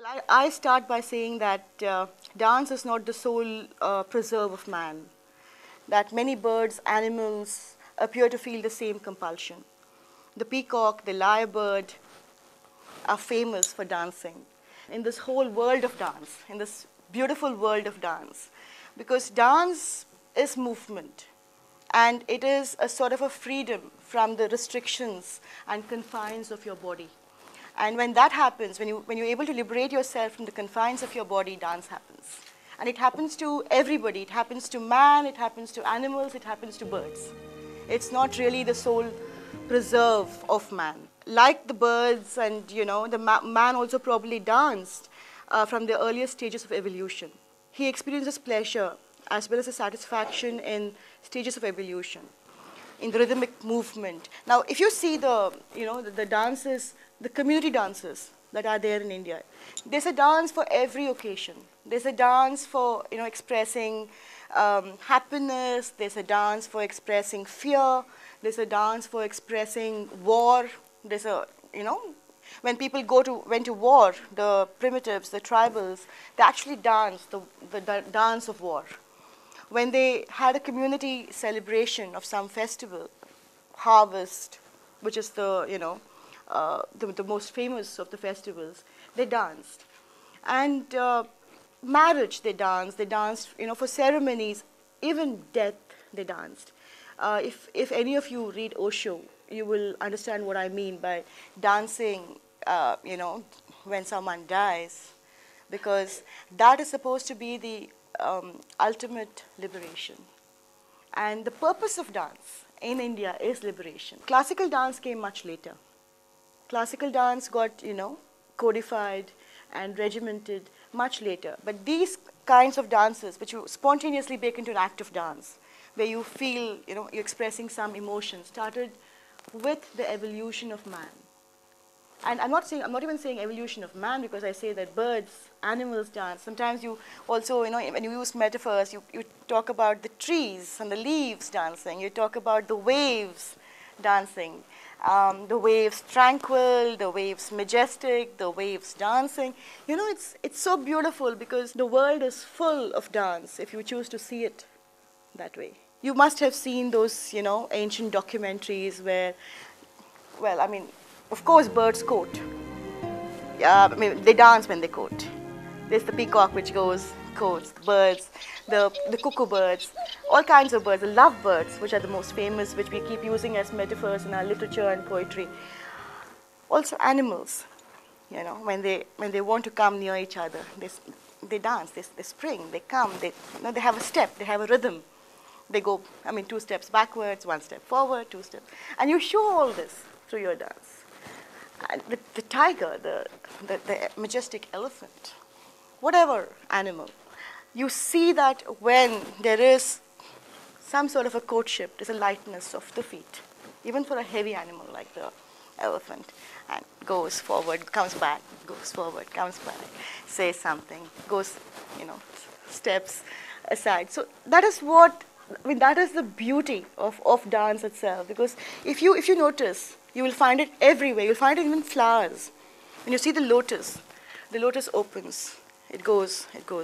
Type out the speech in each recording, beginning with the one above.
I start by saying that dance is not the sole preserve of man, that many birds, animals appear to feel the same compulsion. The peacock, the lyrebird are famous for dancing. In this whole world of dance, in this beautiful world of dance, because dance is movement and it is a sort of a freedom from the restrictions and confines of your body. And when that happens, when you're able to liberate yourself from the confines of your body, dance happens. And it happens to everybody. It happens to man, it happens to animals, it happens to birds. It's not really the sole preserve of man. Like the birds and, man also probably danced from the earliest stages of evolution. He experiences pleasure as well as a satisfaction in stages of evolution, in the rhythmic movement. Now, if you see the dances, the community dances that are there in India, there's a dance for every occasion. There's a dance for, expressing happiness. There's a dance for expressing fear. There's a dance for expressing war. There's a, when people went to war, the primitives, the tribals, they actually danced the dance of war. When they had a community celebration of some festival, harvest, which is the most famous of the festivals, they danced. And marriage, they danced. They danced, for ceremonies, even death, they danced. If any of you read Osho, you will understand what I mean by dancing, when someone dies, because that is supposed to be the ultimate liberation. And the purpose of dance in India is liberation. Classical dance came much later. Classical dance got, codified and regimented much later. But these kinds of dances, which you spontaneously break into an act of dance, where you feel, you're expressing some emotion, started with the evolution of man. And I'm not even saying evolution of man, because I say that birds, animals dance. Sometimes you also, when you use metaphors, you talk about the trees and the leaves dancing. You talk about the waves dancing. The waves tranquil, the waves majestic, the waves dancing. It's so beautiful because the world is full of dance if you choose to see it that way. You must have seen those, ancient documentaries where, of course, birds court. They dance when they court. There's the peacock which courts, birds, the cuckoo birds, all kinds of birds, the lovebirds, which are the most famous, which we keep using as metaphors in our literature and poetry. Also animals, when they want to come near each other, they dance, they spring, they come, they have a step, they have a rhythm. They go, 2 steps backwards, 1 step forward, 2 steps. And you show all this through your dance. And the tiger, the majestic elephant, whatever animal, you see that when there is some sort of a courtship, there's a lightness of the feet, even for a heavy animal like the elephant, and goes forward, comes back, goes forward, comes back, says something, goes, steps aside. So that is that is the beauty of dance itself, because if you notice, you will find it everywhere. You'll find it even in flowers. When you see the lotus opens, it goes.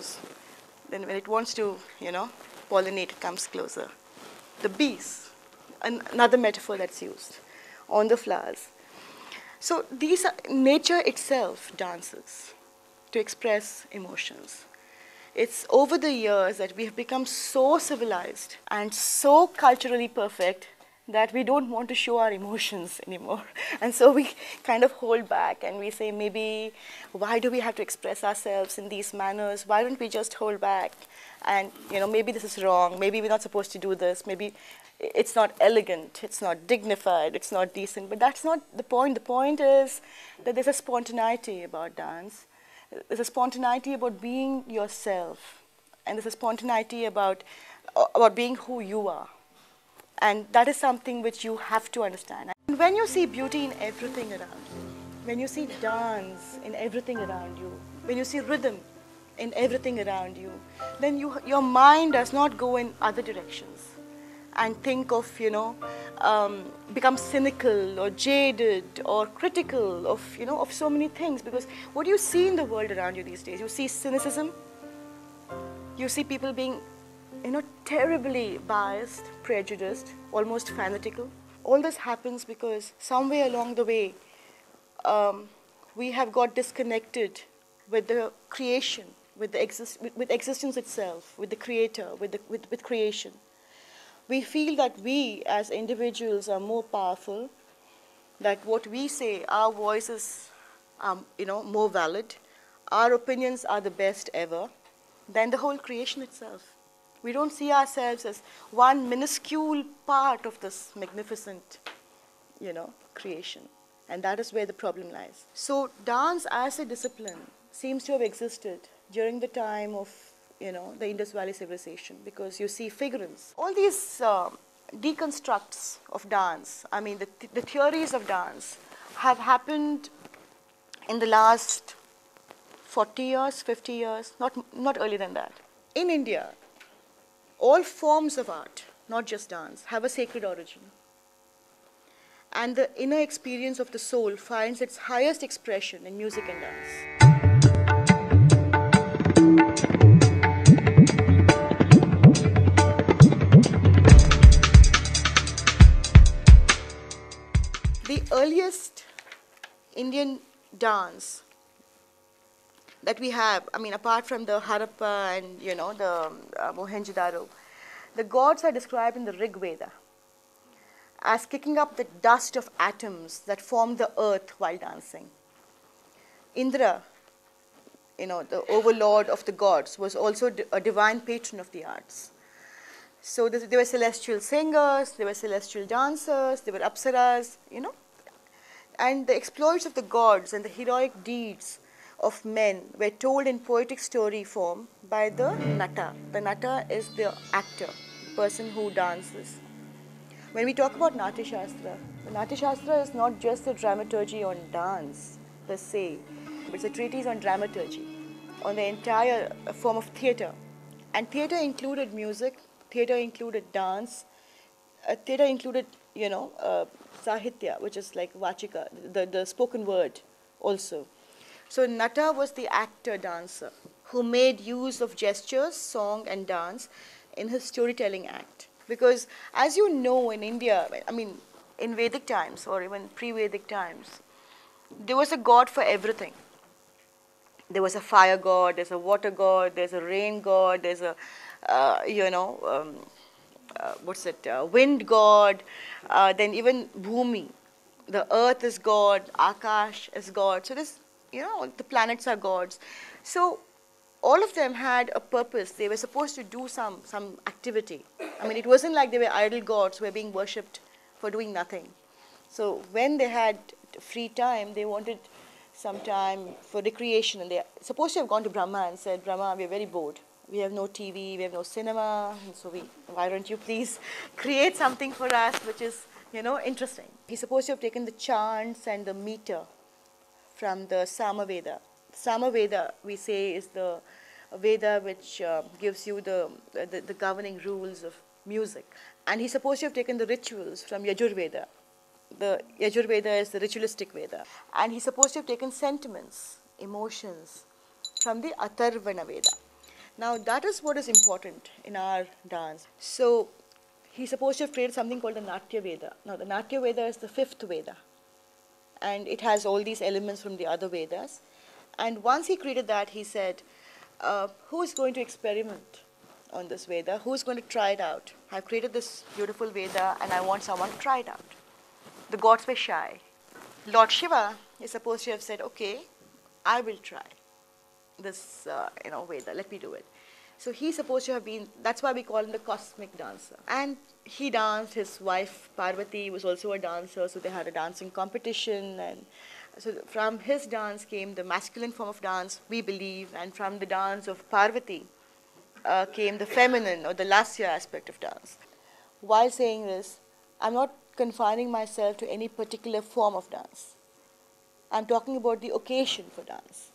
Then when it wants to, pollinate, it comes closer. The bees, another metaphor that's used on the flowers. So nature itself dances to express emotions. It's over the years that we have become so civilized and so culturally perfect that we don't want to show our emotions anymore. And so we kind of hold back and we say, maybe, why do we have to express ourselves in these manners? Why don't we just hold back? And, maybe this is wrong. Maybe we're not supposed to do this. Maybe it's not elegant. It's not dignified. It's not decent. But that's not the point. The point is that there's a spontaneity about dance. There's a spontaneity about being yourself. And there's a spontaneity about being who you are. And that is something which you have to understand. And when you see beauty in everything around you, when you see dance in everything around you, when you see rhythm in everything around you, then your mind does not go in other directions. and think of, become cynical or jaded or critical of, of so many things. Because what do you see in the world around you these days? You see cynicism, you see people being, terribly biased, prejudiced, almost fanatical. All this happens because somewhere along the way, we have got disconnected with the creation, with existence itself, with the creator, with creation. We feel that we as individuals are more powerful, that what we say, our voices are, more valid, our opinions are the best ever than the whole creation itself. We don't see ourselves as one minuscule part of this magnificent, creation. And that is where the problem lies. So dance as a discipline seems to have existed during the time of, the Indus Valley civilization, because you see figurines. All these deconstructs of dance, I mean, the theories of dance have happened in the last 40 years, 50 years, not earlier than that. In India, all forms of art, not just dance, have a sacred origin. And the inner experience of the soul finds its highest expression in music and dance. The earliest Indian dance that we have, I mean, apart from the Harappa and, the Mohenjo-daro, the gods are described in the Rig Veda as kicking up the dust of atoms that formed the earth while dancing. Indra, the overlord of the gods, was also a divine patron of the arts. So there were celestial singers, there were celestial dancers, there were apsaras, and the exploits of the gods and the heroic deeds of men were told in poetic story form by the Nata. The Nata is the actor, the person who dances. When we talk about Natya Shastra, the Natya Shastra is not just a dramaturgy on dance per se, it's a treatise on dramaturgy, on the entire form of theatre. And theatre included music, theatre included dance, theatre included, sahitya, which is like vachika, the spoken word also. So Nata was the actor-dancer who made use of gestures, song and dance in his storytelling act. Because as you know, in India, I mean, in Vedic times or even pre-Vedic times, there was a god for everything. There was a fire god, there's a water god, there's a rain god, there's a, wind god, then even Bhumi, the earth is god, Akash is god. So this, the planets are gods. So all of them had a purpose. They were supposed to do some activity. I mean, it wasn't like they were idol gods who were being worshipped for doing nothing. So when they had free time, they wanted some time for recreation. And they supposed to have gone to Brahma and said, Brahma, we're very bored. We have no TV, we have no cinema, and so why don't you please create something for us which is, interesting. He's supposed to have taken the chants and the meter from the Samaveda. Samaveda, we say, is the Veda which gives you the governing rules of music. And he's supposed to have taken the rituals from Yajurveda. The Yajurveda is the ritualistic Veda. And he's supposed to have taken sentiments, emotions from the Atharvana Veda. Now that is what is important in our dance. So he's supposed to have created something called the Natya Veda. Now the Natya Veda is the fifth Veda. And it has all these elements from the other Vedas. And once he created that, he said, who is going to experiment on this Veda? Who is going to try it out? I've created this beautiful Veda and I want someone to try it out. The gods were shy. Lord Shiva is supposed to have said, okay, I will try this Veda, let me do it. So he's supposed to have been, that's why we call him the cosmic dancer. And he danced, his wife Parvati was also a dancer, so they had a dancing competition. And so from his dance came the masculine form of dance, we believe, and from the dance of Parvati came the feminine or the lasya aspect of dance. While saying this, I'm not confining myself to any particular form of dance. I'm talking about the occasion for dance.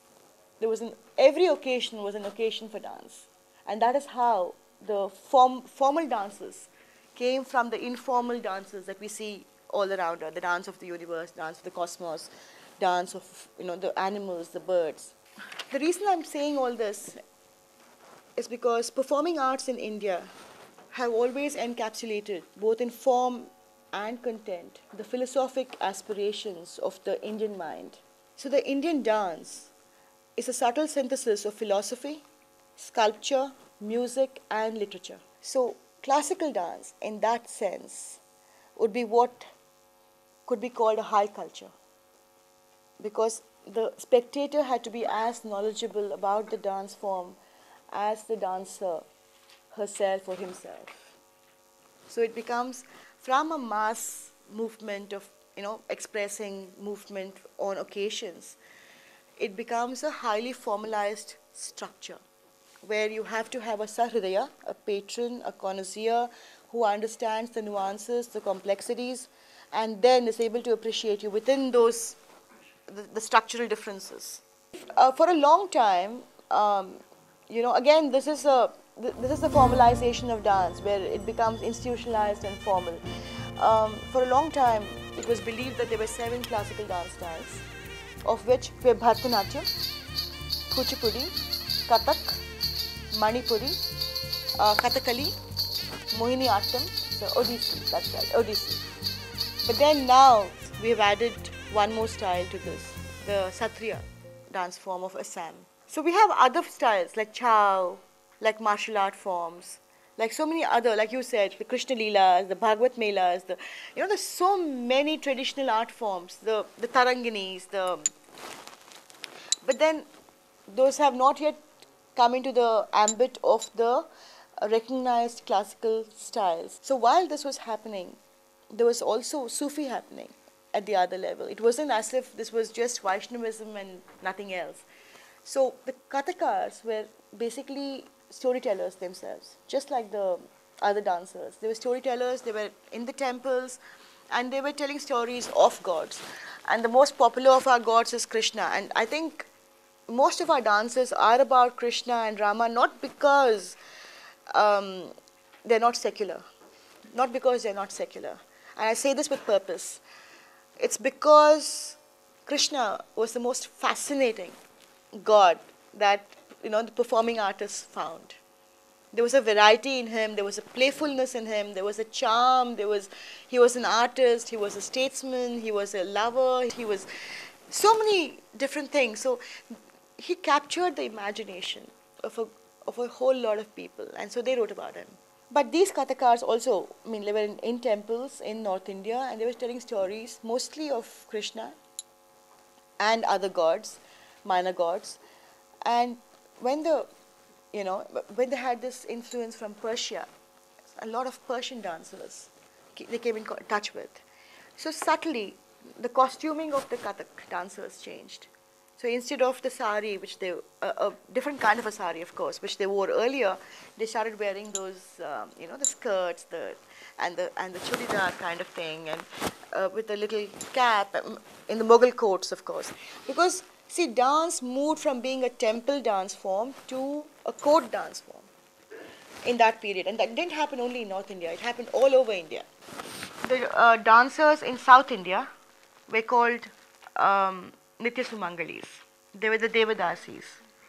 Every occasion was an occasion for dance. And that is how the formal dances came from the informal dances that we see all around us, the dance of the universe, dance of the cosmos, dance of the animals, the birds. The reason I'm saying all this is because performing arts in India have always encapsulated, both in form and content, the philosophic aspirations of the Indian mind. So the Indian dance is a subtle synthesis of philosophy, sculpture, music, and literature. So classical dance, in that sense, would be what could be called a high culture, because the spectator had to be as knowledgeable about the dance form as the dancer herself or himself. So it becomes from a mass movement of expressing movement on occasions, it becomes a highly formalized structure where you have to have a sahridaya, a patron, a connoisseur who understands the nuances, the complexities, and then is able to appreciate you within those the structural differences. For a long time, again, this is the formalization of dance where it becomes institutionalized and formal. For a long time, it was believed that there were 7 classical dance styles, of which were Bharatanatyam, Kuchipudi, Kathak, Manipuri, Kathakali, Mohiniyattam, so Odissi, that's right, Odissi. But then now we have added one more style to this, the Satriya dance form of Assam. So we have other styles like Chow, like martial art forms, like so many other, like you said, the Krishna Leelas, the Bhagavad Melas, there's so many traditional art forms, the Taranginis, but then those have not yet come into the ambit of the recognized classical styles. So while this was happening, there was also Sufi happening at the other level. It wasn't as if this was just Vaishnavism and nothing else. So the Kathakars were basically storytellers themselves, just like the other dancers. They were storytellers, they were in the temples, and they were telling stories of gods. And the most popular of our gods is Krishna. And I think most of our dances are about Krishna and Rama, not because they're not secular. Not because they're not secular. And I say this with purpose. It's because Krishna was the most fascinating god that the performing artists found. There was a variety in him, there was a playfulness in him, there was a charm, he was an artist, he was a statesman, he was a lover, he was so many different things. So he captured the imagination of a whole lot of people, and so they wrote about him. But these Kathakars also, they were in temples in North India, and they were telling stories mostly of Krishna and other gods, minor gods. And when they had this influence from Persia, a lot of Persian dancers they came in touch with. So subtly, the costuming of the Kathak dancers changed. So instead of the sari, which a different kind of a sari, of course, which they wore earlier, they started wearing those, the skirts, and the churidar kind of thing, and with a little cap, in the Mughal courts, of course. Because, see, dance moved from being a temple dance form to a court dance form in that period. And that didn't happen only in North India, it happened all over India. The dancers in South India were called Nitya Sumangalis. They were the Devadasis.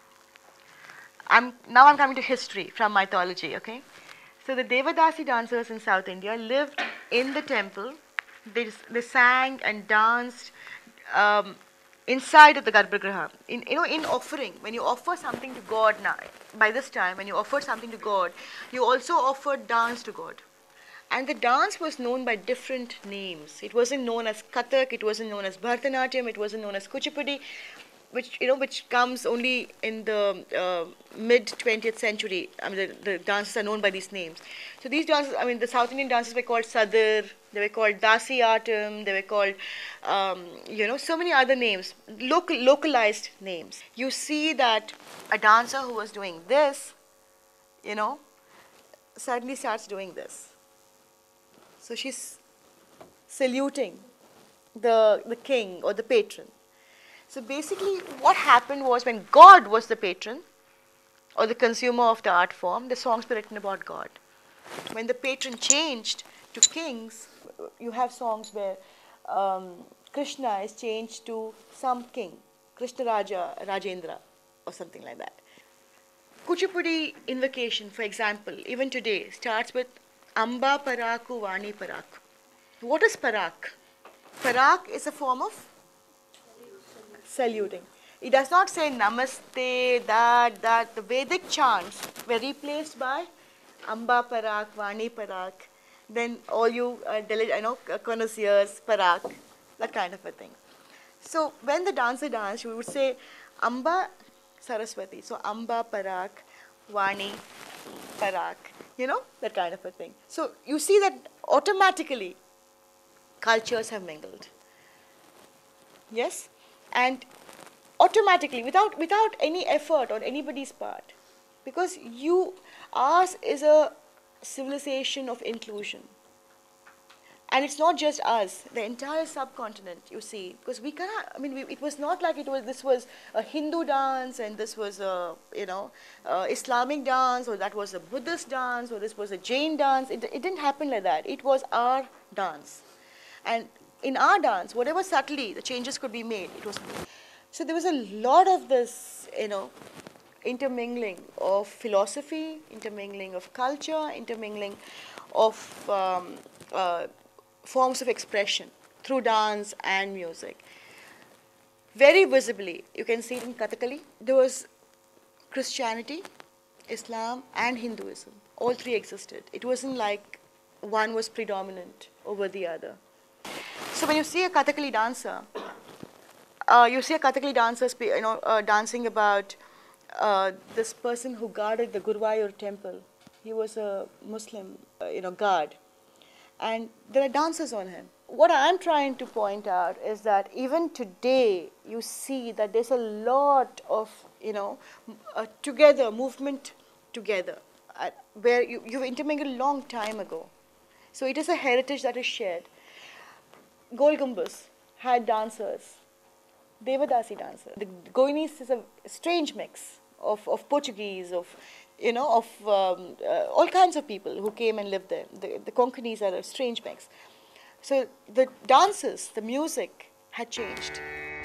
Now I'm coming to history from mythology, okay? So the Devadasi dancers in South India lived in the temple. They sang and danced inside of the Garbhagriha. In offering, when you offer something to God now, by this time, when you offered something to God, you also offered dance to God. And the dance was known by different names. It wasn't known as Kathak, it wasn't known as Bharatanatyam, it wasn't known as Kuchipudi, which comes only in the mid-20th century. The dances are known by these names. So these dances, the South Indian dances were called Sadir, they were called Dasi Atam, they were called, so many other names, localized names. You see that a dancer who was doing this, suddenly starts doing this. So she's saluting the king or the patron. So basically what happened was, when God was the patron or the consumer of the art form, the songs were written about God. When the patron changed to kings, you have songs where Krishna is changed to some king, Krishna Raja, Rajendra, or something like that. Kuchipudi invocation, for example, even today, starts with Amba Paraku Vani Paraku. What is Parak? Parak is a form of saluting. It does not say Namaste, that. The Vedic chants were replaced by Amba Parak, Vani Parak, then all you connoisseurs, Parak, that kind of a thing. So when the dancer danced, we would say Amba Saraswati. So Amba Parak, Vani Parak, that kind of a thing. So you see that automatically cultures have mingled. Yes? And automatically, without any effort on anybody's part, because ours is a civilization of inclusion. And it's not just us, the entire subcontinent, you see, because we cannot, it was not like this was a Hindu dance and this was a, Islamic dance, or that was a Buddhist dance, or this was a Jain dance. It didn't happen like that. It was our dance. And in our dance, whatever subtly the changes could be made, it was. So there was a lot of this, intermingling of philosophy, intermingling of culture, intermingling of forms of expression through dance and music. Very visibly, you can see it in Kathakali. There was Christianity, Islam, and Hinduism. All three existed. It wasn't like one was predominant over the other. So when you see a Kathakali dancer, dancing about this person who guarded the Guruvayur temple. He was a Muslim, guard. And there are dancers on him. What I'm trying to point out is that even today, you see that there's a lot of, movement together, where you've intermingled a long time ago. So it is a heritage that is shared. Gol Gumbaz had dancers, Devadasi dancers. The Goinis is a strange mix of Portuguese, of all kinds of people who came and lived there. The Konkanis are a strange mix. So the dances, the music had changed.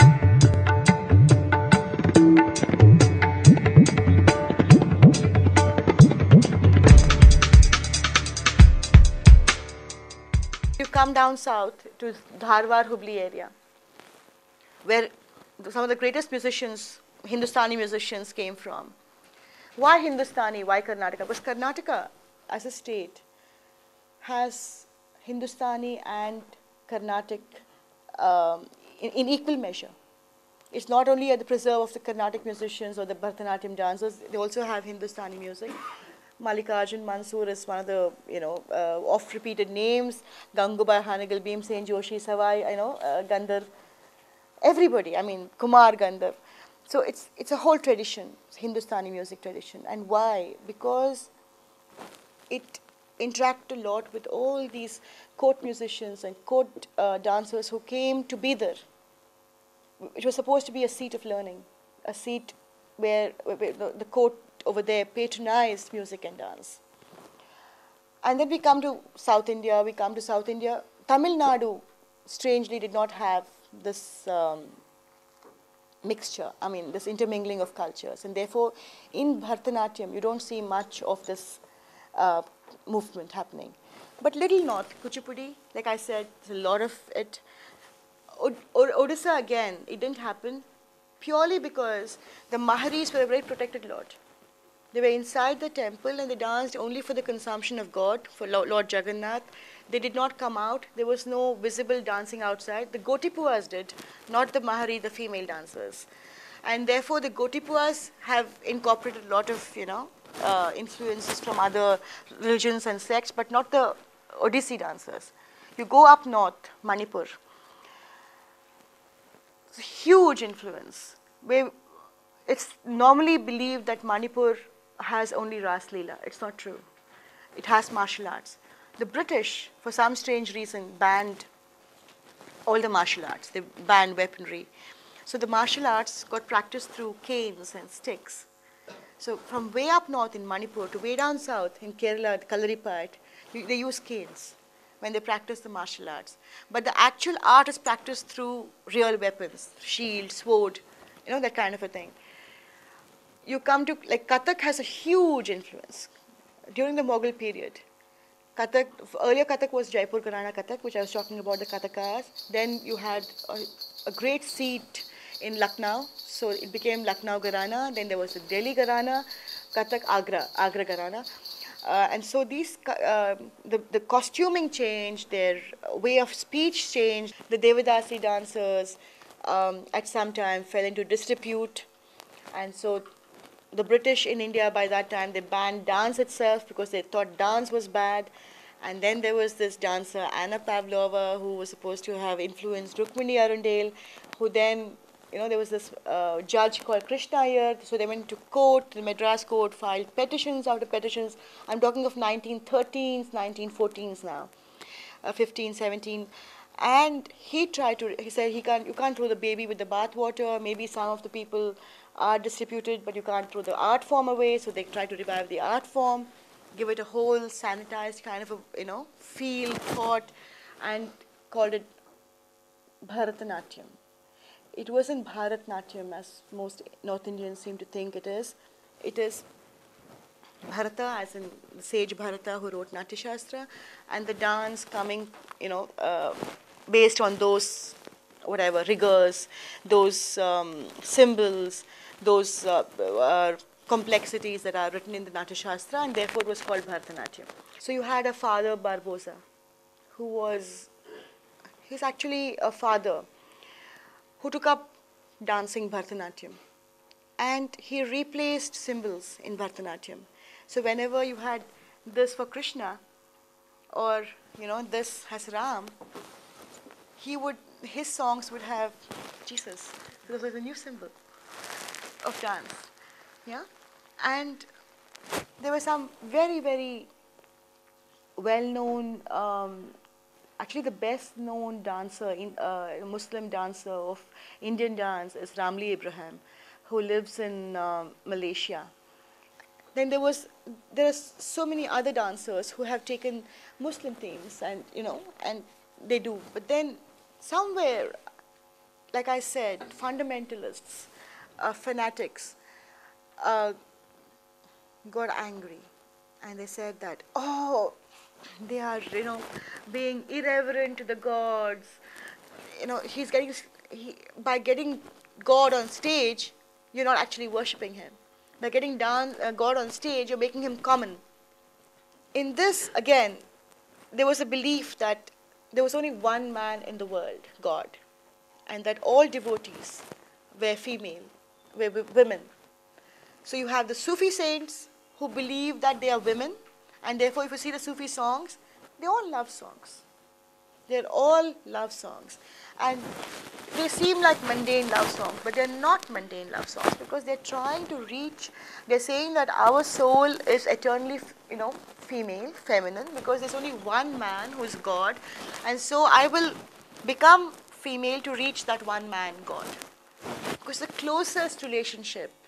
You come down south to Dharwar, Hubli area, where some of the greatest musicians, Hindustani musicians, came from. Why Hindustani? Why Karnataka? Because Karnataka, as a state, has Hindustani and Carnatic in equal measure. It's not only at the preserve of the Carnatic musicians or the Bharatanatyam dancers, they also have Hindustani music. Mallikarjun Mansoor is one of the oft-repeated names. Gangubai Hanagal, Bhimsen Joshi, Savai, Gandhar. Everybody, Kumar Gandhar. So it's a whole tradition, it's Hindustani music tradition. And why? Because it interacted a lot with all these court musicians and court dancers who came to be there. It was supposed to be a seat of learning, a seat where the court over there patronized music and dance. And then we come to South India. Tamil Nadu, strangely, did not have this mixture, this intermingling of cultures. And therefore, in Bharatanatyam, you don't see much of this movement happening. But little north, Kuchipudi, like I said, there's a lot of it. Odisha, again, it didn't happen purely because the Maharis were a very protected lot. They were inside the temple and they danced only for the consumption of God, for Lord Jagannath. They did not come out. There was no visible dancing outside. The Gotipuas did, not the Mahari, the female dancers. And therefore, the Gotipuas have incorporated a lot of, influences from other religions and sects, but not the Odissi dancers. You go up north, Manipur. It's a huge influence. Where it's normally believed that Manipur has only Ras Leela. It's not true. It has martial arts. The British, for some strange reason, banned all the martial arts. They banned weaponry. So the martial arts got practiced through canes and sticks. So from way up north in Manipur to way down south in Kerala, the Kalari part, they use canes when they practice the martial arts. But the actual art is practiced through real weapons, shield, sword, that kind of a thing. You come to, like, Kathak has a huge influence during the Mughal period. Kathak, earlier Kathak was Jaipur Gharana Kathak, which I was talking about, the Kathakas. Then you had a great seat in Lucknow, so it became Lucknow Gharana. Then there was the Delhi Gharana, Kathak Agra Gharana. And so the costuming changed, their way of speech changed. The Devadasi dancers at some time fell into disrepute. And so the British in India by that time, they banned dance itself because they thought dance was bad. And then there was this dancer, Anna Pavlova, who was supposed to have influenced Rukmini Arundel, who then, there was this judge called Krishna Iyer. So they went to court, the Madras court, filed petitions after petitions. I'm talking of 1913s, 1914s now, 15, 17. And he said, you can't throw the baby with the bathwater. Maybe some of the people are disreputed, but you can't throw the art form away. So they tried to revive the art form, give it a whole sanitized kind of a, feel, thought, and called it Bharatanatyam. It wasn't Bharatanatyam as most North Indians seem to think it is. It is Bharata, as in the sage Bharata who wrote Natya Shastra, and the dance coming, based on those, rigors, those symbols, those complexities that are written in the Natya Shastra, and therefore it was called Bharatanatyam. So you had a father, Barbosa, he's actually a father who took up dancing Bharatanatyam. And he replaced symbols in Bharatanatyam. So whenever you had this for Krishna, or, this has Ram, his songs would have Jesus, because it was a new symbol of dance. Yeah? And there were some very, very well-known, actually the best-known dancer, Muslim dancer of Indian dance is Ramli Ibrahim, who lives in Malaysia. Then there are so many other dancers who have taken Muslim themes, and and they do. But then somewhere, like I said, fundamentalists, fanatics, got angry, and they said that, they are being irreverent to the gods. By getting God on stage, you're not actually worshipping him. By getting God on stage, you're making him common. In this, again, there was a belief that there was only one man in the world, God, and that all devotees were female, were women. So you have the Sufi saints who believe that they are women, and therefore if you see the Sufi songs, they're all love songs. They're all love songs. And they seem like mundane love songs, but they're not mundane love songs, because they're trying to reach, they're saying that our soul is eternally, female, feminine, because there's only one man who is God, and so I will become female to reach that one man, God. Because the closest relationship